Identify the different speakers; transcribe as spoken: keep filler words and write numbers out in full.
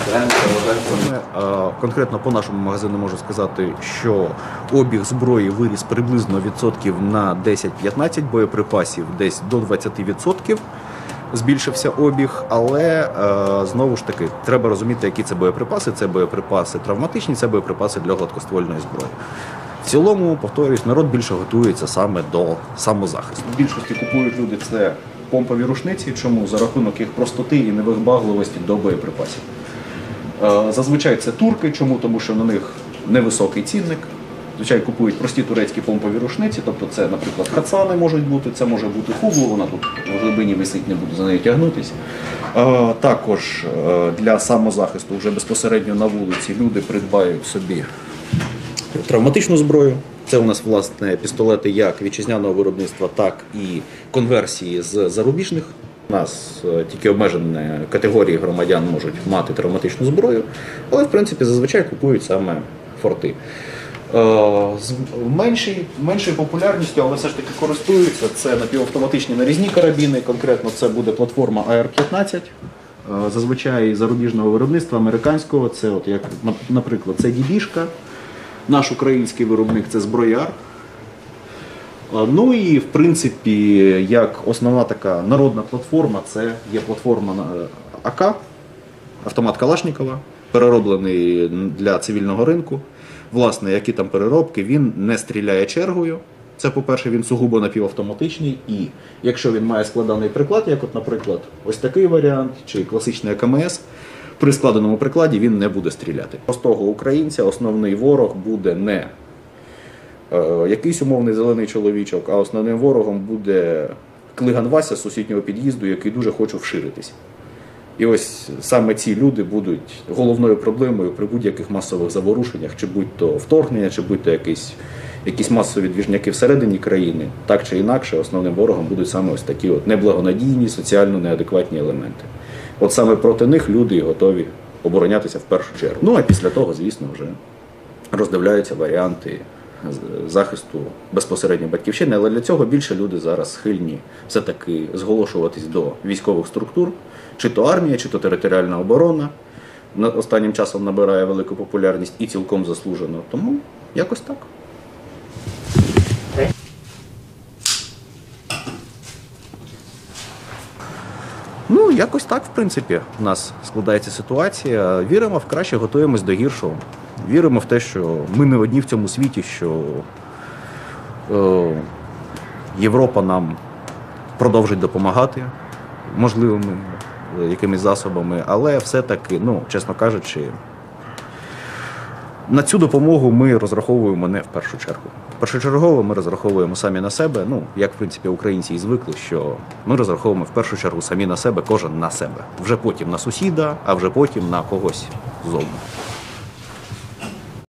Speaker 1: Конкретно по нашому магазину можу сказати, що обіг зброї виріс приблизно відсотків на десять-п'ятнадцять, боєприпасів десь до двадцяти відсотків збільшився обіг, але знову ж таки треба розуміти, які це боєприпаси. Це боєприпаси травматичні, це боєприпаси для гладкоствольної зброї. В цілому, повторюсь, народ більше готується саме до самозахисту. В більшості купують люди це помпові рушниці. Чому? За рахунок їх простоти і невибагливості до боєприпасів. Зазвичай це турки. Чому? Тому що на них невисокий цінник. Зазвичай купують прості турецькі помпові рушниці, тобто це, наприклад, хацани можуть бути, це може бути хуглу, вона тут в глибині висить, не буду за нею тягнутися. Також для самозахисту вже безпосередньо на вулиці люди придбають собі травматичну зброю. Це у нас, власне, пістолети як вітчизняного виробництва, так і конверсії з зарубіжних. У нас тільки обмежені категорії громадян можуть мати травматичну зброю, але, в принципі, зазвичай купують саме форти. З меншою, меншою популярністю, але все ж таки користуються, це напівавтоматичні нарізні карабіни, конкретно це буде платформа а ер п'ятнадцять. Зазвичай зарубіжного виробництва, американського, це, от як, наприклад, це дібішка. Наш український виробник – це зброяр. Ну і, в принципі, як основна така народна платформа, це є платформа а ка, автомат Калашникова, перероблений для цивільного ринку. Власне, які там переробки, він не стріляє чергою. Це, по-перше, він сугубо напівавтоматичний. І якщо він має складений приклад, як, от, наприклад, ось такий варіант, чи класичний а ка ем ес, при складеному прикладі він не буде стріляти. Простого українця основний ворог буде не е, якийсь умовний зелений чоловічок, а основним ворогом буде Клиган Вася з сусіднього під'їзду, який дуже хоче вширитись. І ось саме ці люди будуть головною проблемою при будь-яких масових заворушеннях, чи будь-то вторгнення, чи будь-то якісь, якісь масові двіжняки всередині країни. Так чи інакше, основним ворогом будуть саме ось такі от неблагонадійні, соціально неадекватні елементи. От саме проти них люди готові оборонятися в першу чергу. Ну а після того, звісно, вже роздивляються варіанти захисту безпосередньо батьківщини, але для цього більше люди зараз схильні все-таки зголошуватись до військових структур, чи то армія, чи то територіальна оборона. Останнім часом набирає велику популярність і цілком заслужено, тому якось так. Ну, якось так, в принципі, у нас складається ситуація. Віримо в краще, готуємось до гіршого. Віримо в те, що ми не одні в цьому світі, що е, Європа нам продовжить допомагати можливими якимись засобами, але все-таки, ну, чесно кажучи, на цю допомогу ми розраховуємо не в першу чергу. Першочергово ми розраховуємо самі на себе, ну, як, в принципі, українці і звикли, що ми розраховуємо в першу чергу самі на себе, кожен на себе. Вже потім на сусіда, а вже потім на когось ззовні.